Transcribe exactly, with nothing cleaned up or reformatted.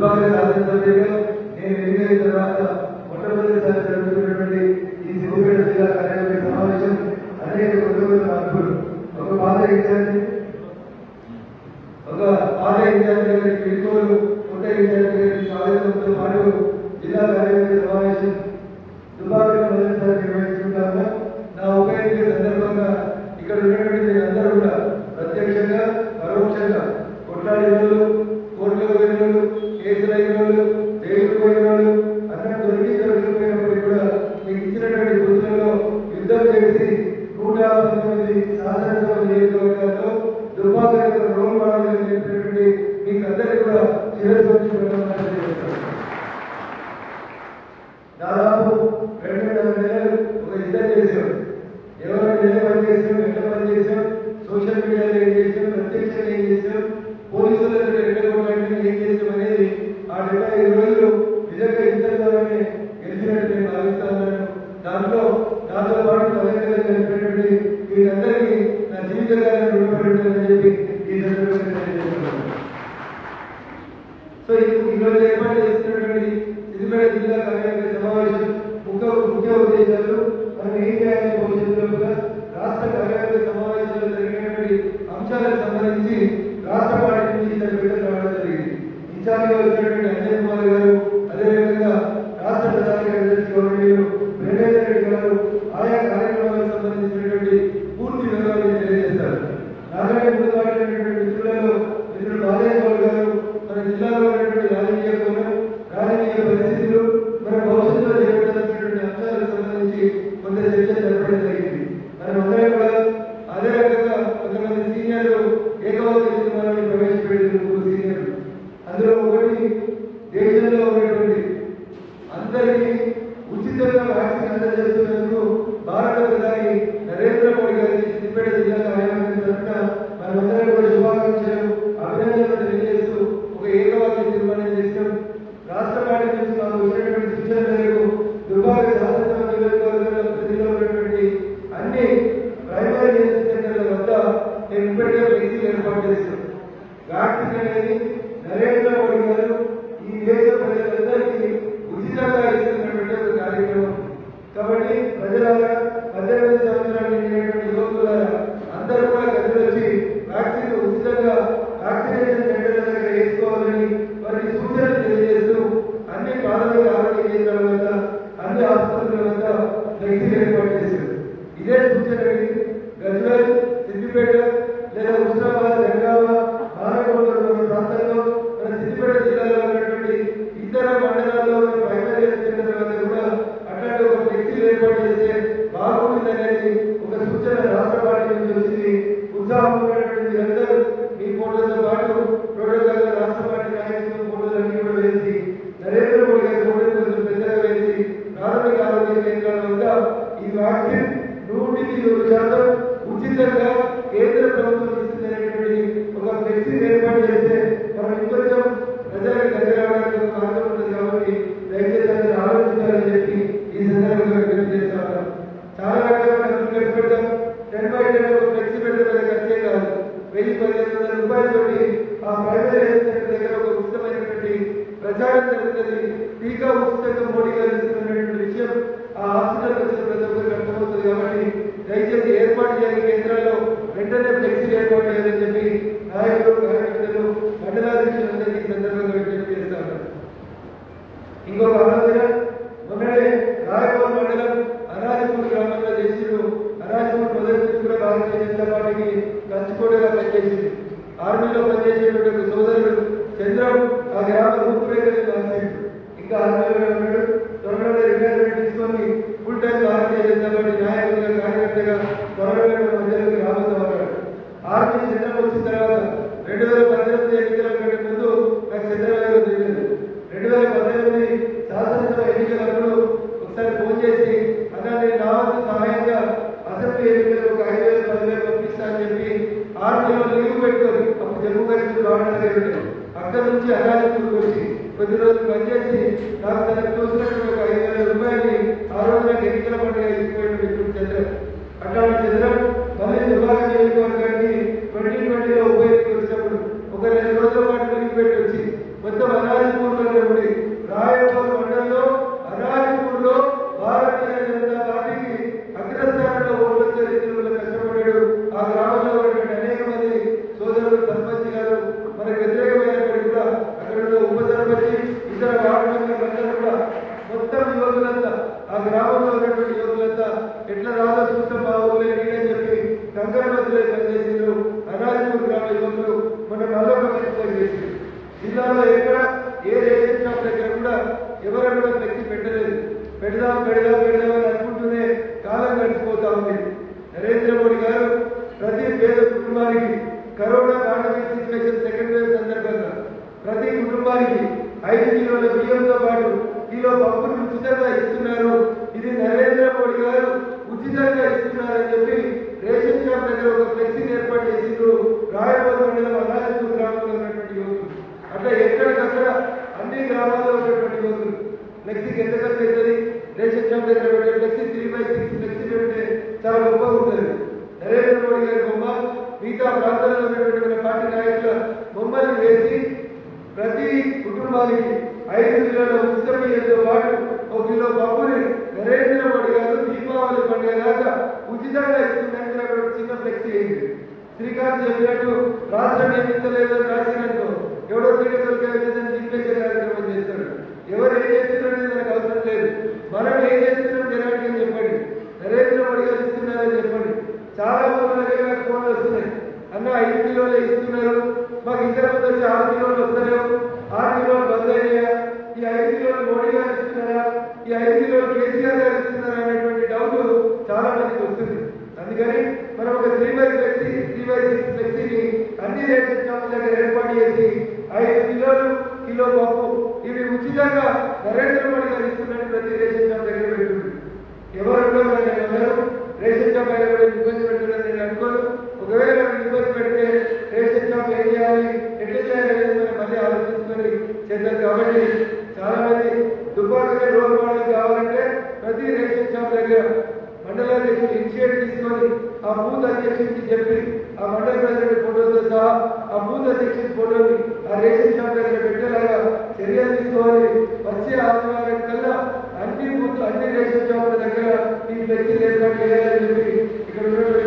దుర్భాగ్య శాసనసభ్యులుగా నేను ఎన్నికైన తర్వాత మొట్టమొదటిసారి జరుగుతున్నటువంటి ఈ సిద్దిపేట జిల్లా కార్యవర్గ సమావేశం అనేక కొత్త మార్పులు ఒక పాత ఇన్ఛార్జి ఒక పాత ఇన్ఛార్జి గారి పిలుపులు కొత్త ఇన్ఛార్జి గారి స్వాగతంతో పాటు జిల్లా కార్యవర్గ సమావేశం దుర్భాగ్యంగా మొదటిసారి నిర్వహించుకుంటాము. నా ఉప ఎన్నిక సందర్భంగా ఇక్కడ ఉన్నటువంటి అందరూ కూడా ప్రత్యక్షంగా పరోక్షంగా కొట్లాడిన వాళ్ళు, కోర్టులకు పోయిన వాళ్ళు, కేసులు అయిన వాళ్ళు, జైలుకు పోయిన వాళ్ళు, అన్నం దొరికి దొరికిపోయినప్పటికీ కూడా మీకు ఇచ్చినటువంటి గుర్తులలో యుద్ధం చేసి నూట పంతొమ్మిది శాసనసభ నియోజకవర్గాల్లో దుర్భాగ్యంగా రోల్ మోడల్ చెప్పినటువంటి మీకు అందరికీ కూడా చిరస్పందించడం. దాదాపు రెండున్నర నెలలు ఒక యుద్ధం చేసాం. ఎవరు ఎలా పని చేసాం, ఎట్లా పని చేసాం, సోషల్ మీడియాలో ఏం చేసాం, ప్రత్యక్షంగా ఏం చేసాం, పోలీసులతో ఎట్లా కొట్లాడినా ఏం చేసాం అనేది ఆ డెబ్బై ఐదు రోజులు నిజంగా యుద్ధం ద్వారానే గెలిచినట్టు నేను భావిస్తా ఉన్నాను. దాంట్లో నాతో పాటు పదవిగా కలిపినటువంటి వీరందరికీ నా జీవితకాలను రుణపడి చెప్పి ఈ సందర్భంగా తెలియజేస్తున్నాను. సో ఈరోజు ఏర్పాటు చేస్తున్నటువంటి సిద్దిపేట జిల్లా కార్యవర్గ సమావేశం ముఖ్య ముఖ్య ఉద్దేశాలు మనం ఏం చేయాలి భవిష్యత్తులో కూడా రాష్ట్ర కార్యవర్గ సమావేశాలు జరిగినటువంటి అంశాలకు సంబంధించి రాష్ట్ర పార్టీ నుంచి ఇద్దరు బిడ్డలు రావడం జరిగింది. ఇన్ఛార్జిగా వచ్చినటువంటి అంజయ్ కుమార్ గారు, అదేవిధంగా రాష్ట్ర ప్రధాన కార్యదర్శి గౌరవనీయులు బ్రహ్మేందర్ రెడ్డి గారు ఆయా కార్యక్రమాలకు సంబంధించినటువంటి పూర్తి వివరాలు తెలియజేస్తారు. నాకంటే ముందు మాట్లాడినటువంటి మిత్రులలో మిత్రులు బాలయ్య గౌడ్ గారు మన జిల్లాలో ఉన్నటువంటి రాజకీయ కోణం, రాజకీయ పరిస్థితులు, మన భవిష్యత్తులో చేపట్టాల్సినటువంటి అంశాలకు సంబంధించి కొంత చర్చ జరపడం జరిగింది. మనం అందరం కూడా అదే రకంగా కొంతమంది సీనియర్లు ఏకవాక్య తీర్మానాన్ని ప్రవేశపెట్టిన ముగ్గురు సీనియర్లు. అందులో ఒకటి దేశంలో ఉన్నటువంటి అందరికీ ఉచితంగా వ్యాక్సిన్ అందజేస్తున్నందుకు భారత ప్రధాని నరేంద్ర మోడీ గారికి సిద్దిపేట జిల్లా కార్యవర్గం తరఫున మనమందరం కూడా శుభాకాంక్షలు, అభినందనలు తెలియజేస్తూ ఒక ఏకవాక్య తీర్మానం చేసినాం. రాష్ట్ర పార్టీ నుంచి మాకు వచ్చినటువంటి సూచన మేరకు దుర్భాగ్య శాసనసభ నియోజకవర్గాల పరిధిలో ఉన్నటువంటి అన్ని ప్రైమరీ హెల్త్ సెంటర్ల వద్ద నేను ఇప్పటికే ఫ్లెక్సీలు ఏర్పాటు చేస్తున్నాం. వ్యాక్సిన్ అనేది నరేంద్ర మోడీ గారు ఈ దేశ ప్రజలందరికీ ఉచితంగా ఇస్తున్నటువంటి ఒక కార్యక్రమం. కాబట్టి ప్రజలారా, పద్దెనిమిది సంవత్సరాలు నిండినటువంటి యువకులారా అందరూ కూడా కలిసి వచ్చి వ్యాక్సిన్ ఉచితంగా వ్యాక్సినేషన్ సెంటర్ల దగ్గర వేసుకోవాలని వారికి సూచనలు తెలియజేస్తూ అన్ని ప్రాథమిక ఆరోగ్య కేంద్రాల వద్ద, అన్ని ఆసుపత్రుల వద్ద ఫ్లెక్సీలు ఏర్పాటు చేశారు. ఇదే సూచనని గజ్వేల్, సిద్దిపేట లేదా హుస్నాబాద్, జనగామ, మానకొండ ప్రాంతాల్లో మన సిద్దిపేట జిల్లాలో ఉన్నటువంటి ఇతర మండలాల్లో ఉన్న ప్రైమరీ హెల్త్ సెంటర్ల వద్ద కూడా అట్లాంటి ఒక ఫ్లెక్సీలు ఏర్పాటు చేస్తే బాగుంటుందనేది ఒక సూచన రాష్ట్ర పార్టీ నుంచి వచ్చింది. ఉత్సాహం ఉన్నటువంటి మీరందరూ మీ ఫోటోలతో పాటు ప్రోటోకాల్ రాష్ట్ర పార్టీ నాయకులు ఫోటోలన్నీ కూడా వేసి నరేంద్ర మోడీ గారి ఫోటోలు కొంచెం పెద్దగా వేసి ప్రాథమిక ఆరోగ్య కేంద్రాల వద్ద ఈ వ్యాక్సిన్ నూటికి నూరు శాతం ఉచితంగా కేంద్ర ప్రభుత్వం ఇస్తుందనేటువంటి ఒక ఫ్లెక్సీని ఏర్పాటు చేస్తే మనం ఇంకొంచెం ప్రజలకు దగ్గర అవడానికి ఒక మార్గం ఉంటుంది. కాబట్టి దయచేసి అందరూ ఆలోచించాలని చెప్పి ఈ సందర్భంగా విజ్ఞప్తి చేస్తా ఉన్నాం. చాలా రకాల ఖర్చులు ఖర్చు పెడతాం. టెన్ బై టెన్ ఒక ఫ్లెక్సీ పెడితే పెద్ద ఖర్చే కాదు. వెయ్యి పదిహేను వందల రూపాయలతోటి ఆ ప్రైమరీ హెల్త్ సెంటర్ దగ్గర ఒక ఉచితమైనటువంటి ప్రచారం జరుగుతుంది. టీకా ఉచితంగా మోడీ గారు ఇస్తున్నటువంటి విషయం ఆ హాస్పిటల్ వచ్చిన ప్రతి ఒక్కరికి అర్థమవుతుంది. కాబట్టి దయచేసి ఏర్పాటు చేయని కేంద్రాల్లో వెంటనే ఫ్లెక్సీలు ఏర్పాటు చేయాలని చెప్పి నాయకులు, కార్యకర్తలు, మండలాధ్యక్షులందరికీ సందర్భంగా విజ్ఞప్తి చేస్తా ఉన్నారు. ఇంకొక ఆలోచన, మొన్ననే రాయపూర్ మండలం అనాజిపూర్ గ్రామంలో చేసిరు. అనాజిపూర్ మొదటి నుంచి కూడా భారతీయ జనతా పార్టీకి కంచుకోటగా పనిచేసింది. ఆర్మీలో పనిచేసేటువంటి సోదరుడు చంద్రం ఆ గ్రామ రూపురేఖలు మార్చాడు. ఇంకా ఆర్మీలో ఉన్నాడు. త్వరలో రిటైర్మెంట్ తీసుకొని full time Bharatiya Janata party నాయకులుగా, కార్యకర్తగా త్వరలో మధ్యలోకి రాబోతూ ఉన్నాడు. ఆర్మీ చంద్రం వచ్చిన తర్వాత రెండు వేల పద్దెనిమిది ఎన్నికల కంటే ముందు నాకు చంద్రబాబు తెలియదు. రెండు వేల పద్దెనిమిది శాసనసభ ఎన్నికలప్పుడు ఒకసారి ఫోన్ చేసి అన్నా నేను నా వంతు సహాయంగా అసెంబ్లీ ఎన్నికలు ఒక ఐదు వేల పదివేలు పంపిస్తా అని చెప్పి ఆర్మీలో లీవ్ పెట్టుకొని అప్పుడు జమ్మూ కాశ్మీర్ రావడం అక్కడి నుంచి అనాజిపూర్కి వచ్చి కొద్ది రోజులు పనిచేసి నాకు తనకు చూసినట్టు ఒక ఐదు వేల రూపాయలని ఆ రోజు నాకు ఎన్నికల పండుగ ఇచ్చిపోయినటువంటి చంద్రం. అట్లాంటి చంద్రం మళ్ళీ దుర్భాగ్య నియోజకవర్గానికి ట్వంటీ ట్వంటీలో ఉప ఎన్నిక వచ్చినప్పుడు ఒక నెల రోజుల పాటు లీవ్ పెట్టి వచ్చి మొత్తం అనాజిపూర్ కంకర బదులై పనిచేసారు. అనాథపూర్ గ్రామ యువకులు మన నల్లొక వెతుకొని చేశారు. జిల్లాలో ఎక్కడ ఏ రేషన్ షాప్ దగ్గర కూడా ఎవరు కూడా వ్యక్తి పెట్టలేదు. పెడదాం పెడదాం పెడదాం అని అనుకుంటూనే కాలం గడిచిపోతా ఉంది. నరేంద్ర మోడీ గారు ప్రతి పేద కుటుంబానికి corona pandemic situation second wave సందర్భంగా ప్రతి కుటుంబానికి ఐదు కిలోల బియ్యంతో పాటు కిలో పప్పును ఉచితంగా ఇస్తున్నారు. ఇది నరేంద్ర మోడీ గారు ఉచితంగా ఇస్తున్నారని చెప్పి రేషన్ షాప్ దగ్గర ఒక ఫ్లెక్సీని ఏర్పాటు చేసిండ్రు. రాయపూర్ మండలం అనాథపూర్ గ్రామంలో ఉన్నటువంటి యువకులు. అట్లా ఎక్కడికక్కడ అన్ని గ్రామాల్లో ఉన్నటువంటి యువకులు ఫ్లెక్సీకి ఎంత ఖర్చు అవుతుంది? రేషన్ షాప్ దగ్గర పెట్టే flexi three by six flexi పెడితే చాలా గొప్పగా ఉంటుంది. నరేంద్ర మోడీ గారి బొమ్మ మిగతా ప్రాంతాల్లో ఉన్నటువంటి మన పార్టీ నాయకుల బొమ్మల్ని వేసి ప్రతి కుటుంబానికి ఐదు కిలోల ఉచిత బియ్యంతో పాటు ఒక కిలో పప్పుని నరేంద్ర మోడీ గారు దీపావళి పండుగ దాకా ఉచితంగా ఇస్తుందని అక్కడ చిన్న ఫ్లెక్సీ అయింది. శ్రీకాంత్ చెప్పినట్టు రాష్ట్రం నియమించలేదని రాసినట్టు ఎవడో క్రీడలకి దింపేసే కార్యక్రమం చేస్తాడు. ఎవరు ఏం చేస్తున్నారనేది మనకు అవసరం లేదు. మనం ఏం చేస్తున్నాం జనానికి అని చెప్పండి. నరేంద్ర మోడీ గారు ఇస్తున్నారని చెప్పండి. చాలా మంది దగ్గర నాకు ఫోన్లు వస్తున్నాయి. అన్న ఐదు కిలోలు ఇస్తున్నారు, మాకు ఇంతకు ముందు వచ్చి ఆరు కిలోలు వస్తలేవు, ఆరు కిలోలు బంద్ అయ్యా, ఈ ఐదు కిలోలు మోడీ గారు ఇస్తున్నారా, ఈ ఐదు కిలోలు కేసీఆర్ గారు ఇస్తున్నారా అనేటువంటి డౌట్ చాలా మందికి వస్తుంది. అందుకని మనం ఒక three by flexi three by six ఫ్లెక్సీని అన్ని రేషన్ షాపుల దగ్గర ఏర్పాటు చేసి ఐదు కిలోలు కిలో పప్పు ఇవి ఉచితంగా నరేంద్ర మోడీ గారు ఇస్తున్నట్టు ప్రతి రేషన్ షాప్ దగ్గర పెట్టుకుంటుంది. ఎవరు అందరూ రేషన్ షాప్ దగ్గర కూడా ఇబ్బంది పెట్టుకుని నేను అనుకోను. ఒకవేళ ఇబ్బంది పెడితే రేషన్ షాప్ ఏం చేయాలి, ఎట్లా చేయాలనేది మనం మళ్ళీ ఆలోచించుకొని చేద్దాం. కాబట్టి చాలా మంది దుబ్బాకనే రోల్ మోడల్ కావాలంటే ప్రతి రేషన్ షాప్ దగ్గర మండలాధ్యక్షులు ఇనిషియేట్ తీసుకొని ఆ బూత్ అధ్యక్షుడికి చెప్పి ఆ మండల ప్రెసిడెంట్ ఫోటోతో సహా ఆ బూత్ అధ్యక్షుడి ఫోటోని ఆ రేషన్ షాప్ దగ్గర పెట్టేలాగా చర్యలు తీసుకోవాలి. వచ్చే ఆదివారం కల్లా అన్ని బూత్ అన్ని రేషన్ షాపుల దగ్గర ఈ ఫ్లెక్సీలు ఏర్పాటు చేయాలని చెప్పి ఇక్కడ